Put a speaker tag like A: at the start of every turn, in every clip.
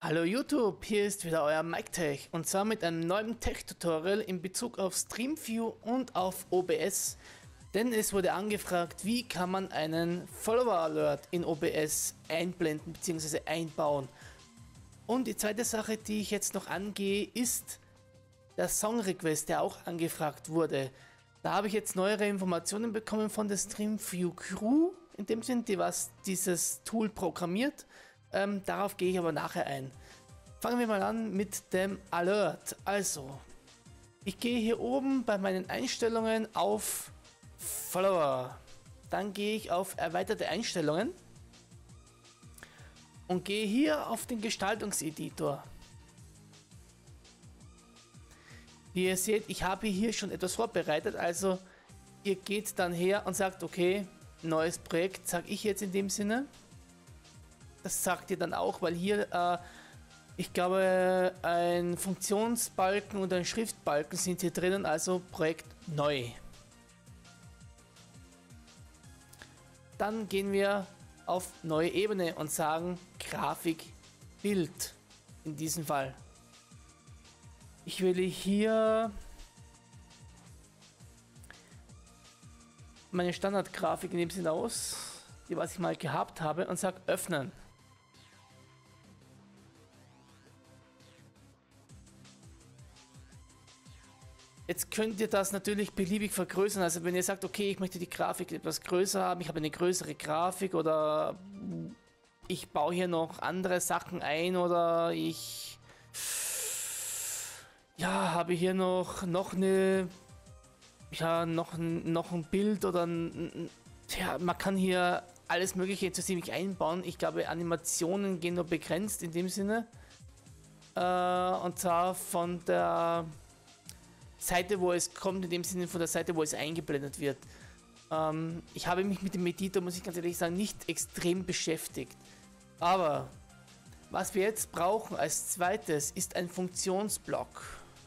A: Hallo YouTube, hier ist wieder euer MikeTech und zwar mit einem neuen Tech-Tutorial in Bezug auf StreamView und auf OBS. Denn es wurde angefragt, wie kann man einen Follower-Alert in OBS einblenden bzw. einbauen. Und die zweite Sache, die ich jetzt noch angehe, ist der Song-Request, der auch angefragt wurde. Da habe ich jetzt neuere Informationen bekommen von der StreamView Crew, in dem Sinn, die was dieses Tool programmiert. Darauf gehe ich aber nachher ein. Fangen wir mal an mit dem Alert. Also, ich gehe hier oben bei meinen Einstellungen auf Follower. Dann gehe ich auf erweiterte Einstellungen und gehe hier auf den Gestaltungseditor. Wie ihr seht, ich habe hier schon etwas vorbereitet, also ihr geht dann her und sagt, okay, neues Projekt, sage ich jetzt in dem Sinne. Das sagt ihr dann auch, weil hier, ich glaube, ein Funktionsbalken und ein Schriftbalken sind hier drinnen, also Projekt neu. Dann gehen wir auf neue Ebene und sagen Grafik, Bild in diesem Fall. Ich wähle hier meine Standardgrafik in dem Sinne aus, die was ich mal gehabt habe, und sage öffnen. Jetzt könnt ihr das natürlich beliebig vergrößern, also wenn ihr sagt, okay, ich möchte die Grafik etwas größer haben, ich habe eine größere Grafik oder ich baue hier noch andere Sachen ein oder ich habe hier noch eine, noch ein Bild oder man kann hier alles mögliche zu ziemlich einbauen. Ich glaube, Animationen gehen nur begrenzt in dem Sinne. Und zwar von der Seite, wo es kommt, in dem Sinne von der Seite, wo es eingeblendet wird. Ich habe mich mit dem Editor, muss ich ganz ehrlich sagen, nicht extrem beschäftigt. Aber was wir jetzt brauchen als zweites ist ein Funktionsblock.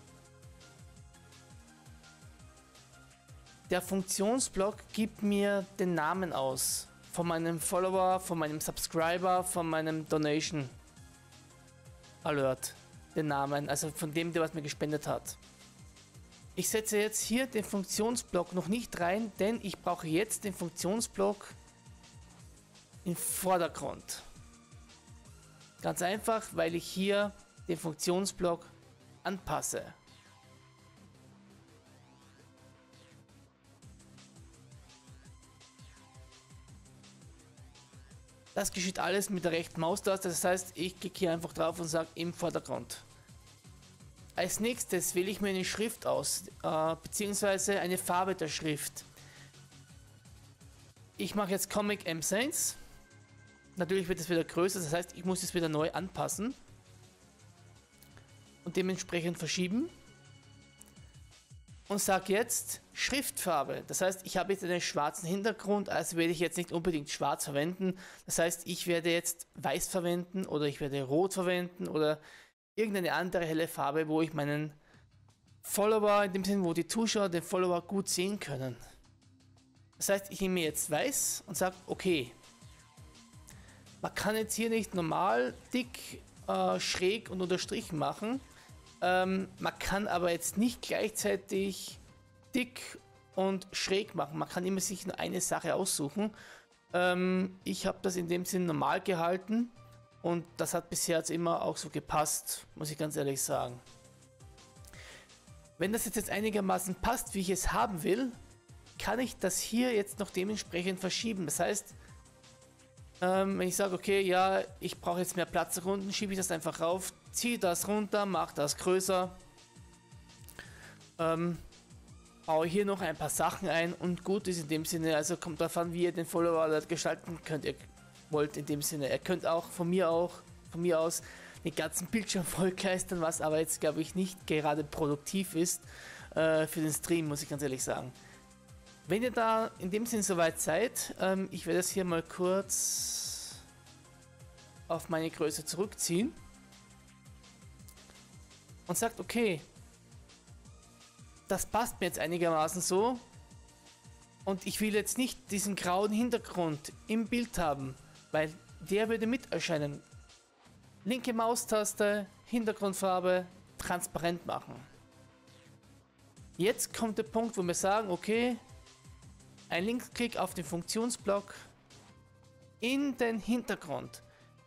A: Der Funktionsblock gibt mir den Namen aus. Von meinem Follower, von meinem Subscriber, von meinem Donation Alert. Den Namen, also von dem, der was mir gespendet hat. Ich setze jetzt hier den Funktionsblock noch nicht rein, denn ich brauche jetzt den Funktionsblock im Vordergrund. Ganz einfach, weil ich hier den Funktionsblock anpasse. Das geschieht alles mit der rechten Maustaste, das heißt, ich klicke hier einfach drauf und sage im Vordergrund. Als nächstes wähle ich mir eine Schrift aus, beziehungsweise eine Farbe der Schrift. Ich mache jetzt Comic M-Sans. Natürlich wird es wieder größer, das heißt, ich muss es wieder neu anpassen und dementsprechend verschieben. Und sage jetzt Schriftfarbe. Das heißt, ich habe jetzt einen schwarzen Hintergrund, also werde ich jetzt nicht unbedingt schwarz verwenden. Das heißt, ich werde jetzt weiß verwenden oder ich werde rot verwenden oder irgendeine andere helle Farbe, wo ich meinen Follower, in dem Sinne, wo die Zuschauer den Follower gut sehen können. Das heißt, ich nehme jetzt weiß und sage, okay. Man kann jetzt hier nicht normal, dick, schräg und unterstrichen machen. Man kann aber jetzt nicht gleichzeitig dick und schräg machen. Man kann immer sich nur eine Sache aussuchen. Ich habe das in dem Sinn normal gehalten. Und das hat bisher jetzt immer auch so gepasst, muss ich ganz ehrlich sagen. Wenn das jetzt einigermaßen passt, wie ich es haben will, kann ich das hier jetzt noch dementsprechend verschieben. Das heißt, wenn ich sage, okay, ja, ich brauche jetzt mehr Platz unten, schiebe ich das einfach rauf, ziehe das runter, mache das größer, baue hier noch ein paar Sachen ein und gut ist in dem Sinne, also kommt davon, wie ihr den Follower gestalten könnt. Ihr wollt in dem Sinne. Ihr könnt auch von mir aus den ganzen Bildschirm vollgeistern, was aber jetzt glaube ich nicht gerade produktiv ist für den Stream, muss ich ganz ehrlich sagen. Wenn ihr da in dem Sinn soweit seid, ich werde das hier mal kurz auf meine Größe zurückziehen und sagt, okay, das passt mir jetzt einigermaßen so und ich will jetzt nicht diesen grauen Hintergrund im Bild haben, weil der würde mit erscheinen. Linke Maustaste, Hintergrundfarbe, transparent machen. Jetzt kommt der Punkt, wo wir sagen, okay, ein Linksklick auf den Funktionsblock in den Hintergrund.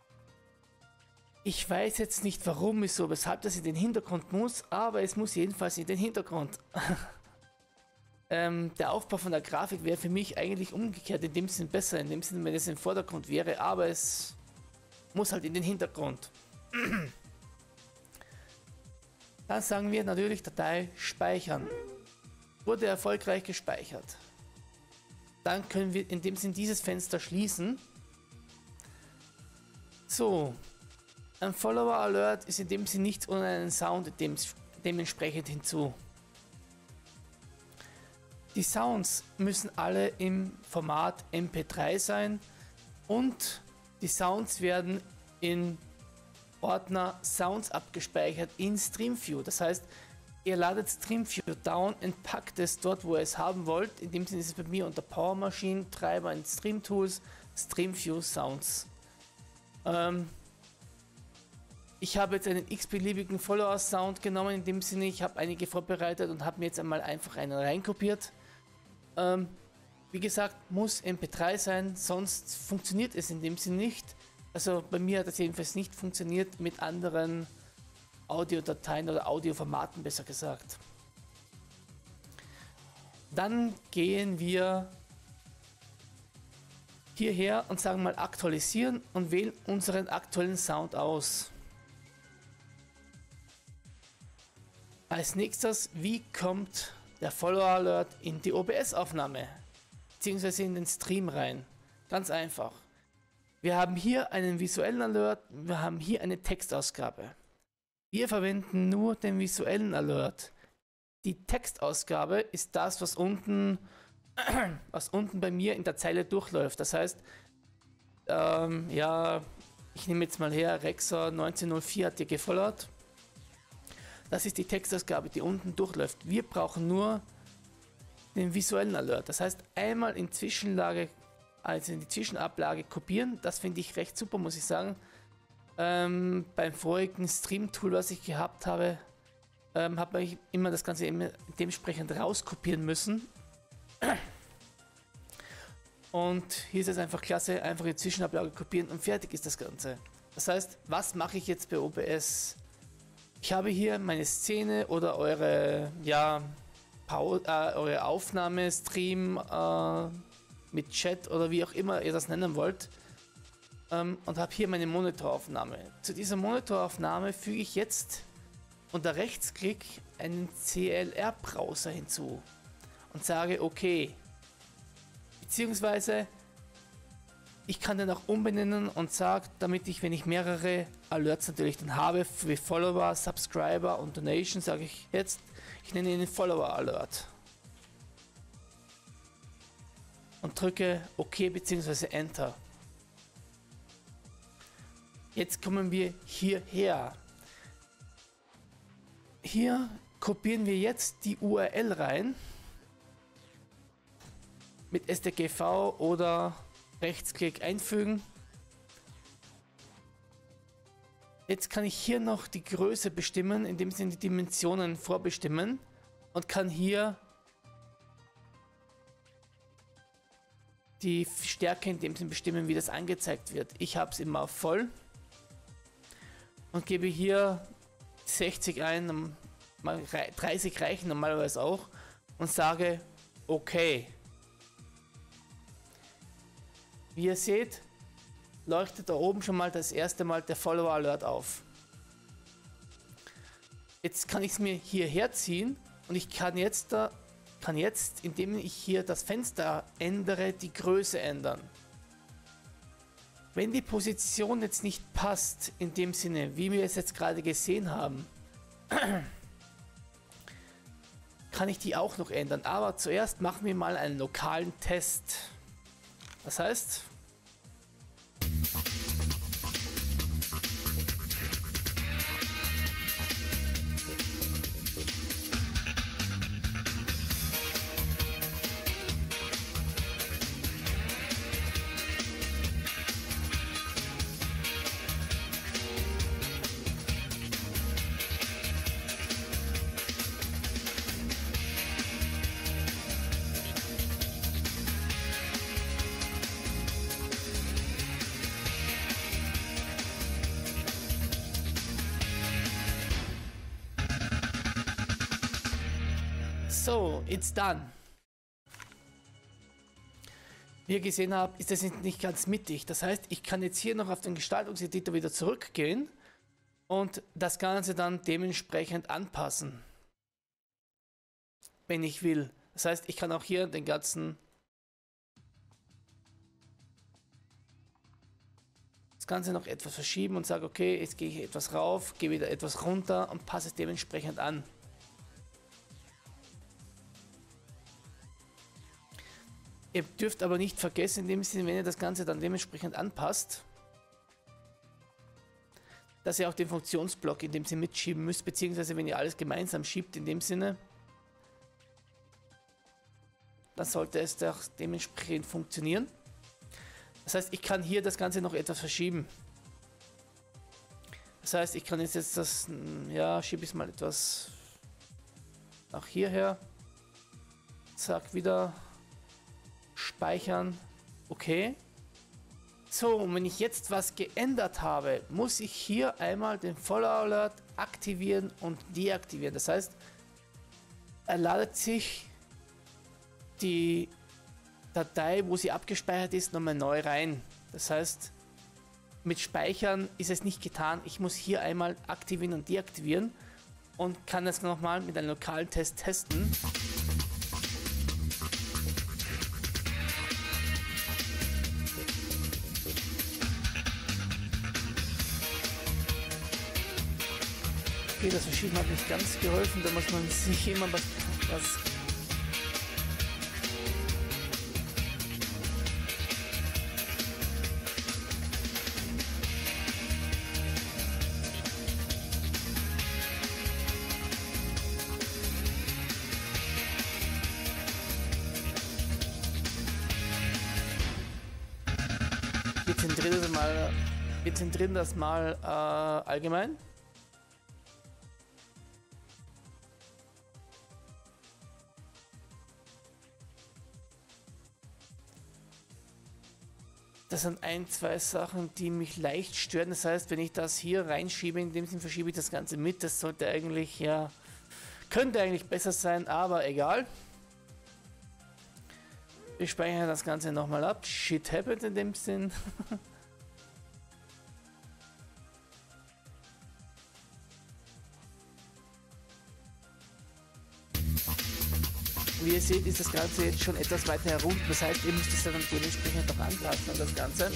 A: Ich weiß jetzt nicht warum, wieso, weshalb das in den Hintergrund muss, aber es muss jedenfalls in den Hintergrund. Der Aufbau von der Grafik wäre für mich eigentlich umgekehrt, in dem Sinn besser, in dem Sinn, wenn es im Vordergrund wäre, aber es muss halt in den Hintergrund. Dann sagen wir natürlich Datei speichern. Wurde erfolgreich gespeichert. Dann können wir in dem Sinn dieses Fenster schließen. So, ein Follower Alert ist in dem Sinn nichts ohne einen Sound dementsprechend hinzu. Die Sounds müssen alle im Format MP3 sein und die Sounds werden in Ordner Sounds abgespeichert in StreamView. Das heißt, ihr ladet StreamView down und packt es dort, wo ihr es haben wollt. In dem Sinne ist es bei mir unter Power Machine, Treiber in Stream Tools, StreamView Sounds. Ich habe jetzt einen x-beliebigen Follower-Sound genommen, in dem Sinne, ich habe einige vorbereitet und habe mir jetzt einmal einfach einen reinkopiert. Wie gesagt, muss MP3 sein, sonst funktioniert es in dem Sinne nicht. Also bei mir hat das jedenfalls nicht funktioniert mit anderen Audiodateien oder Audioformaten, besser gesagt. Dann gehen wir hierher und sagen mal aktualisieren und wählen unseren aktuellen Sound aus. Als nächstes, wie kommt der Follower Alert in die OBS-Aufnahme beziehungsweise in den Stream rein? Ganz einfach. Wir haben hier einen visuellen Alert, wir haben hier eine Textausgabe. Wir verwenden nur den visuellen Alert. Die Textausgabe ist das, was unten bei mir in der Zeile durchläuft. Das heißt, ja, ich nehme jetzt mal her, Rexer 1904 hat hier gefollowt. Das ist die Textausgabe, die unten durchläuft. Wir brauchen nur den visuellen Alert. Das heißt, einmal in Zwischenlage, also in die Zwischenablage kopieren. Das finde ich recht super, muss ich sagen. Beim vorigen Stream-Tool, was ich gehabt habe, hat man immer das Ganze dementsprechend rauskopieren müssen. Und hier ist es einfach klasse, einfach die Zwischenablage kopieren und fertig ist das Ganze. Das heißt, was mache ich jetzt bei OBS? Ich habe hier meine Szene oder eure, ja, eure Aufnahme, Stream mit Chat oder wie auch immer ihr das nennen wollt. Und habe hier meine Monitoraufnahme. Zu dieser Monitoraufnahme füge ich jetzt unter Rechtsklick einen CLR-Browser hinzu und sage OK. Beziehungsweise ich kann den auch umbenennen und sage, damit ich, wenn ich mehrere Alerts natürlich dann habe, wie Follower, Subscriber und Donation, sage ich jetzt, ich nenne ihn Follower Alert. Und drücke OK bzw. Enter. Jetzt kommen wir hierher. Hier kopieren wir jetzt die URL rein mit STGV oder Rechtsklick einfügen. Jetzt kann ich hier noch die Größe bestimmen, indem sie die Dimensionen vorbestimmen und kann hier die Stärke in dem Sinn bestimmen, wie das angezeigt wird. Ich habe es immer auf voll und gebe hier 60 ein, 30 reichen normalerweise auch und sage OK. Wie ihr seht, leuchtet da oben schon mal das erste Mal der Follower Alert auf. Jetzt kann ich es mir hierher ziehen und ich kann jetzt, indem ich hier das Fenster ändere, die Größe ändern. Wenn die Position jetzt nicht passt, in dem Sinne, wie wir es jetzt gerade gesehen haben, kann ich die auch noch ändern. Aber zuerst machen wir mal einen lokalen Test. Das heißt, So, it's done. Wie ihr gesehen habt, ist das nicht ganz mittig. Das heißt, ich kann jetzt hier noch auf den Gestaltungseditor wieder zurückgehen und das Ganze dann dementsprechend anpassen, wenn ich will. Das heißt, ich kann auch hier den ganzen das Ganze noch etwas verschieben und sage, okay, jetzt gehe ich etwas rauf, gehe wieder etwas runter und passe es dementsprechend an. Ihr dürft aber nicht vergessen, in dem Sinne, wenn ihr das Ganze dann dementsprechend anpasst, dass ihr auch den Funktionsblock in dem Sinne mitschieben müsst, beziehungsweise wenn ihr alles gemeinsam schiebt, in dem Sinne, dann sollte es auch dementsprechend funktionieren. Das heißt, ich kann hier das Ganze noch etwas verschieben. Das heißt, ich kann jetzt das, ja, schiebe ich es mal etwas nach hierher. Zack, wieder speichern. Okay. So, und wenn ich jetzt was geändert habe, muss ich hier einmal den Follow Alert aktivieren und deaktivieren. Das heißt, er ladet sich die Datei, wo sie abgespeichert ist, nochmal neu rein. Das heißt, mit Speichern ist es nicht getan. Ich muss hier einmal aktivieren und deaktivieren und kann das nochmal mit einem lokalen Test testen. Okay, das Verschieben hat nicht ganz geholfen, da muss man sich immer was wir zentrieren das mal allgemein. Das sind ein, zwei Sachen, die mich leicht stören. Das heißt, wenn ich das hier reinschiebe, in dem Sinne verschiebe ich das Ganze mit. Das sollte eigentlich, ja, könnte eigentlich besser sein, aber egal. Wir speichern das Ganze nochmal ab. Shit happens in dem Sinn. Wie ihr seht, ist das Ganze jetzt schon etwas weiter herunter. Das heißt, ihr müsst es dann dementsprechend noch anpassen an das Ganze.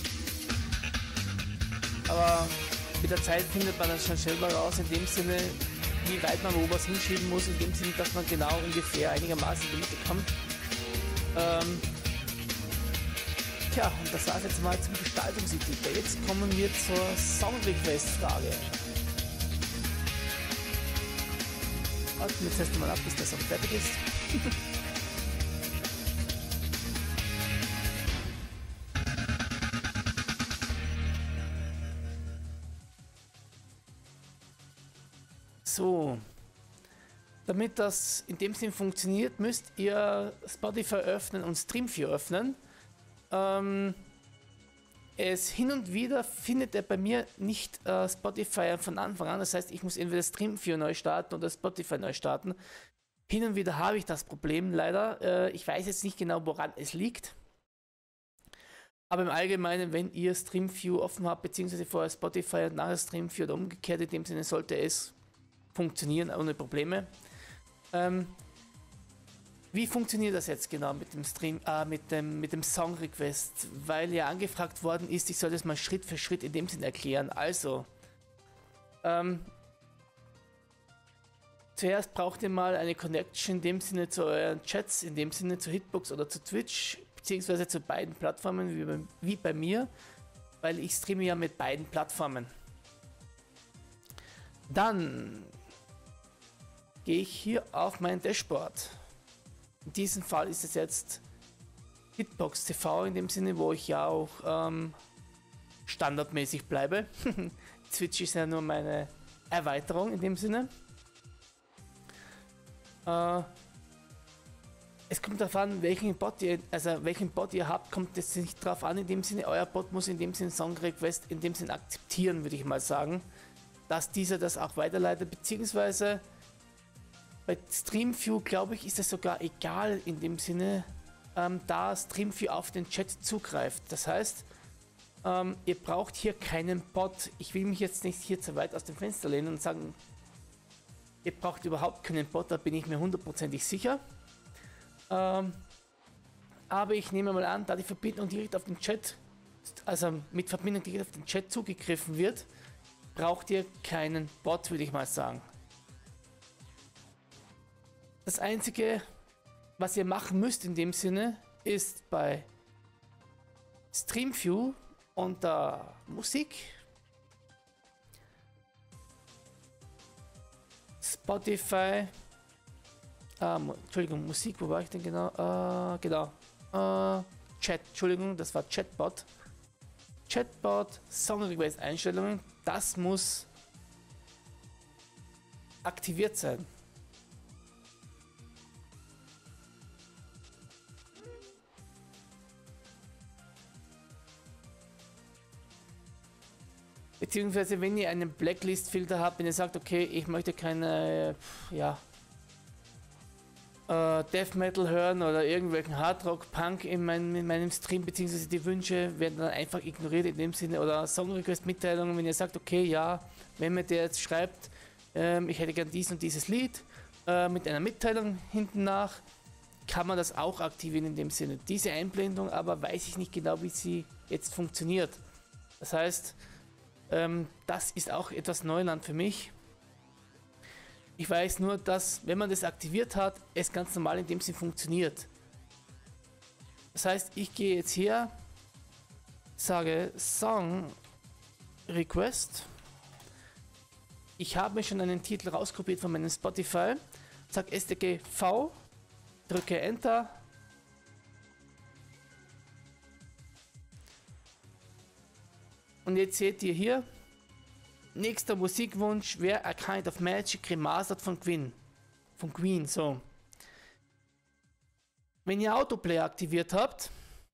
A: Aber mit der Zeit findet man das schon selber raus, in dem Sinne, wie weit man wo was hinschieben muss, in dem Sinne, dass man genau ungefähr einigermaßen in die Mitte kommt. Tja, und das war es jetzt mal zum Gestaltungseditor. Jetzt kommen wir zur Song Request Frage. Warten wir jetzt erst mal ab, bis der Song fertig ist. So, damit das in dem Sinn funktioniert, müsst ihr Spotify öffnen und StreamView öffnen. Es hin und wieder findet er bei mir nicht Spotify von Anfang an, das heißt, ich muss entweder StreamView neu starten oder Spotify neu starten. Hin und wieder habe ich das Problem leider. Ich weiß jetzt nicht genau, woran es liegt. Aber im Allgemeinen, wenn ihr StreamView offen habt, beziehungsweise vorher Spotify und nachher StreamView oder umgekehrt, in dem Sinne sollte es funktionieren ohne Probleme. Wie funktioniert das jetzt genau mit dem Stream, mit dem Song Request? Weil ja angefragt worden ist, ich soll das mal Schritt für Schritt in dem Sinn erklären. Also, zuerst braucht ihr mal eine Connection in dem Sinne zu euren Chats, in dem Sinne zu Hitbox oder zu Twitch, beziehungsweise zu beiden Plattformen wie bei mir, weil ich streame ja mit beiden Plattformen. Dann gehe ich hier auf mein Dashboard. In diesem Fall ist es jetzt Hitbox TV in dem Sinne, wo ich ja auch standardmäßig bleibe. Twitch ist ja nur meine Erweiterung in dem Sinne. Es kommt darauf an, welchen Bot ihr habt, kommt es nicht darauf an, in dem Sinne, euer Bot muss in dem Sinne Song Request in dem Sinne akzeptieren, würde ich mal sagen, dass dieser das auch weiterleitet, beziehungsweise Bei StreamView, glaube ich, ist es sogar egal in dem Sinne, da StreamView auf den Chat zugreift. Das heißt, ihr braucht hier keinen Bot. Ich will mich jetzt nicht hier zu weit aus dem Fenster lehnen und sagen, ihr braucht überhaupt keinen Bot, da bin ich mir hundertprozentig sicher. Aber ich nehme mal an, da die Verbindung direkt auf den Chat, also mit Verbindung direkt auf den Chat zugegriffen wird, braucht ihr keinen Bot, würde ich mal sagen. Das Einzige, was ihr machen müsst in dem Sinne, ist bei StreamView unter Musik, Spotify, Entschuldigung, Musik, wo war ich denn genau? Chat, Entschuldigung, das war Chatbot. Chatbot, Song Request Einstellungen, das muss aktiviert sein. Beziehungsweise wenn ihr einen Blacklist-Filter habt, wenn ihr sagt, okay, ich möchte keine, Death Metal hören oder irgendwelchen Hardrock, Punk in meinem Stream, beziehungsweise die Wünsche werden dann einfach ignoriert in dem Sinne, oder Song Request Mitteilungen, wenn ihr sagt, okay, ja, wenn mir der jetzt schreibt, ich hätte gern dies und dieses Lied, mit einer Mitteilung hinten nach, kann man das auch aktivieren in dem Sinne. Diese Einblendung aber weiß ich nicht genau, wie sie jetzt funktioniert. Das heißt, das ist auch etwas Neuland für mich. Ich weiß nur, dass, wenn man das aktiviert hat, es ganz normal in dem Sinn funktioniert. Das heißt, ich gehe jetzt her, sage Song Request. Ich habe mir schon einen Titel rauskopiert von meinem Spotify, sage STG V, drücke Enter. Und jetzt seht ihr hier, nächster Musikwunsch wäre A Kind of Magic Remastered von Queen, so. Wenn ihr Autoplay aktiviert habt,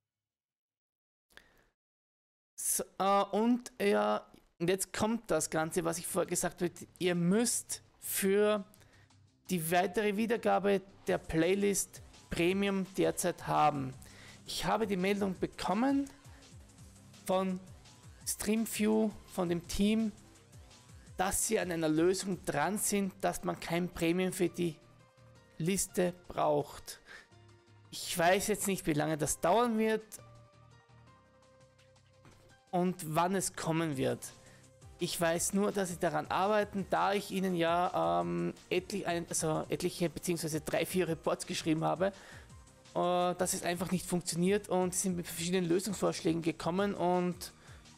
A: und jetzt kommt das Ganze, was ich vorher gesagt habe, ihr müsst für die weitere Wiedergabe der Playlist Premium derzeit haben. Ich habe die Meldung bekommen von StreamView, von dem Team, dass sie an einer Lösung dran sind, dass man kein Premium für die Liste braucht. Ich weiß jetzt nicht, wie lange das dauern wird und wann es kommen wird. Ich weiß nur, dass sie daran arbeiten, da ich ihnen ja etliche bzw. 3-4 Reports geschrieben habe, dass es einfach nicht funktioniert, und sie sind mit verschiedenen Lösungsvorschlägen gekommen. Und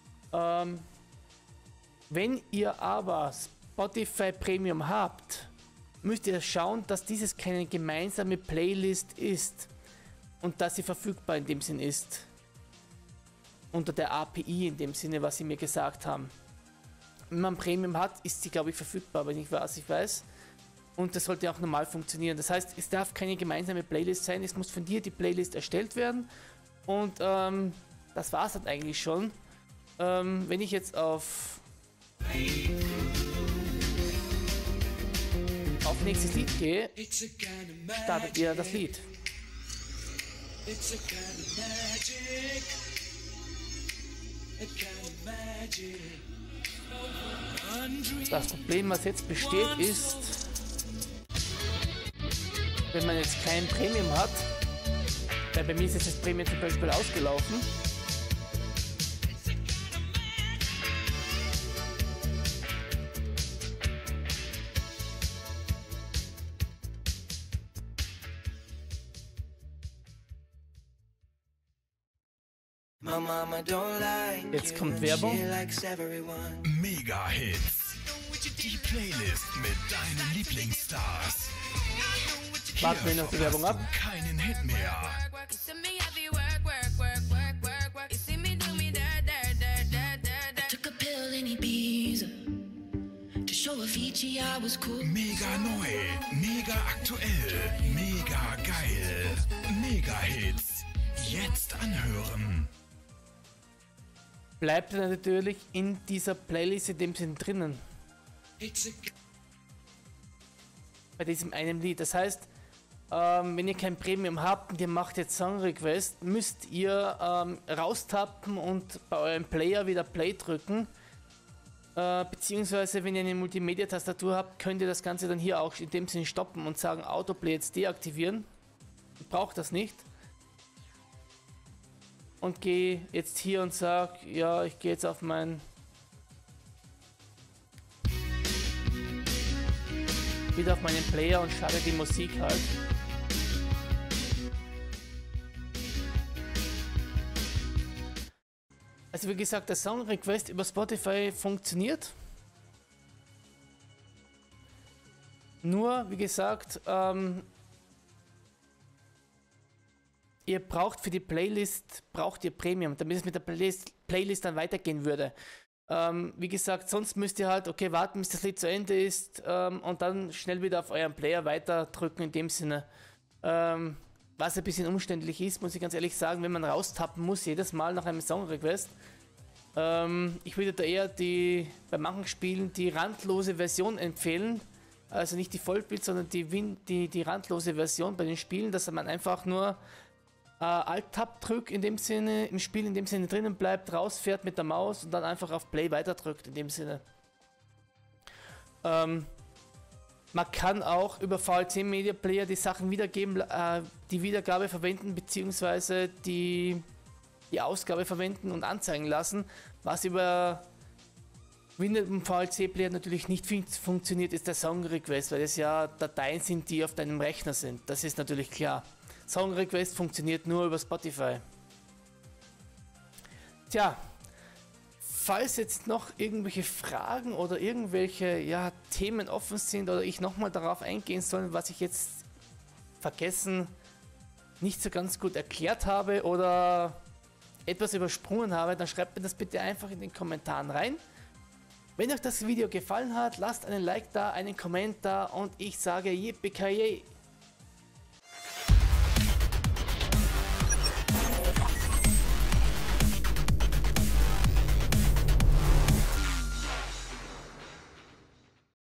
A: wenn ihr aber Spotify Premium habt, müsst ihr schauen, dass dieses keine gemeinsame Playlist ist und dass sie verfügbar in dem Sinn ist. Unter der API in dem Sinne, was sie mir gesagt haben. Wenn man Premium hat, ist sie, glaube ich, verfügbar, wenn ich weiß. Und das sollte auch normal funktionieren. Das heißt, es darf keine gemeinsame Playlist sein, es muss von dir die Playlist erstellt werden. Und das war es dann eigentlich schon. Wenn ich jetzt auf nächstes Lied gehe, startet ihr das Lied. Das Problem, was jetzt besteht, ist, wenn man jetzt kein Premium hat, weil bei mir ist jetzt das Premium zum Beispiel ausgelaufen, jetzt kommt Werbung.
B: Mega Hits. Die Playlist mit deinen Lieblingsstars.
A: Warten wir noch die Werbung ab.
B: Keinen Hit mehr. Mega neu, mega aktuell, mega geil. Mega Hits. Jetzt anhören.
A: Bleibt dann natürlich in dieser Playlist in dem Sinn drinnen. bei diesem einen Lied. Das heißt, wenn ihr kein Premium habt und ihr macht jetzt Song Request, müsst ihr raustappen und bei eurem Player wieder Play drücken. Beziehungsweise wenn ihr eine Multimedia-Tastatur habt, könnt ihr das Ganze dann hier auch in dem Sinn stoppen und sagen Autoplay jetzt deaktivieren. Ich brauche das nicht. Und gehe jetzt hier und sage, ja, ich gehe jetzt auf mein wieder auf meinen Player und starte die Musik halt. Also wie gesagt, der Song Request über Spotify funktioniert. Nur, wie gesagt, ihr braucht für die Playlist, braucht ihr Premium, damit es mit der Playlist dann weitergehen würde. Wie gesagt, sonst müsst ihr halt, okay, warten, bis das Lied zu Ende ist und dann schnell wieder auf euren Player weiterdrücken in dem Sinne. Was ein bisschen umständlich ist, muss ich ganz ehrlich sagen, wenn man raustappen muss, jedes Mal nach einem Song-Request. Ich würde da eher bei manchen Spielen die randlose Version empfehlen. Also nicht die Vollbild, sondern die randlose Version bei den Spielen, dass man einfach nur Alt-Tab drückt im Spiel in dem Sinne drinnen bleibt, rausfährt mit der Maus und dann einfach auf Play weiterdrückt in dem Sinne. Man kann auch über VLC Media Player die Sachen wiedergeben, die Wiedergabe verwenden bzw. die Ausgabe verwenden und anzeigen lassen. Was über Windows und VLC Player natürlich nicht funktioniert, ist der Song Request, weil das ja Dateien sind, die auf deinem Rechner sind. Das ist natürlich klar. Song Request funktioniert nur über Spotify. Tja, falls jetzt noch irgendwelche Fragen oder irgendwelche Themen offen sind oder ich nochmal darauf eingehen soll, was ich jetzt vergessen, nicht so ganz gut erklärt habe oder etwas übersprungen habe, dann schreibt mir das bitte einfach in den Kommentaren rein. Wenn euch das Video gefallen hat, lasst einen Like da, einen Kommentar und ich sage Yippie-Ki-Yay!